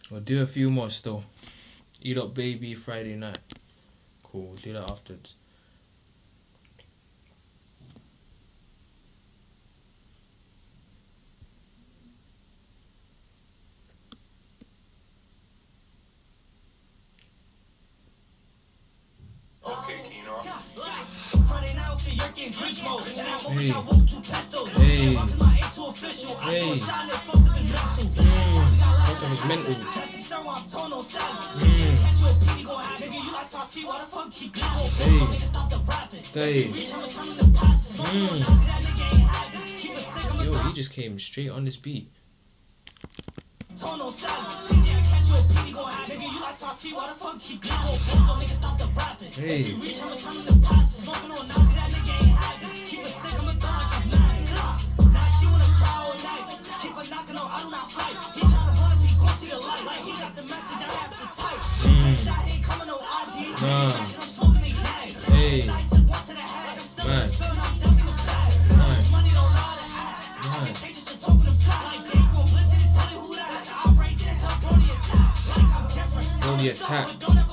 We'll do a few more still. Edot Baby Friday night. Cool, we'll do that afterwards. Okay, Keno. Hey. That was mental. Hey. Yo, he just came straight on this beat. Hey. Hey. Man. Only attack.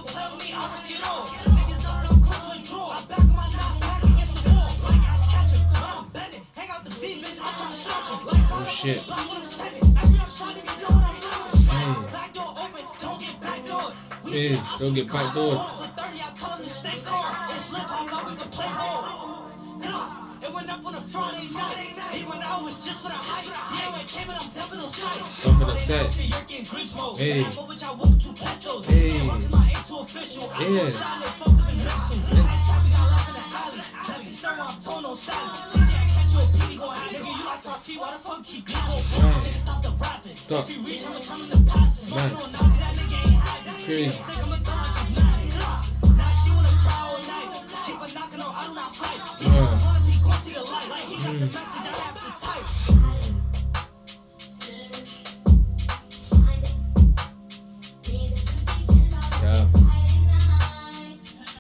Oh shit. Hey, don't get backdoored. Come for the set. Hey. Hey. Yeah. Stop. Man. Crazy.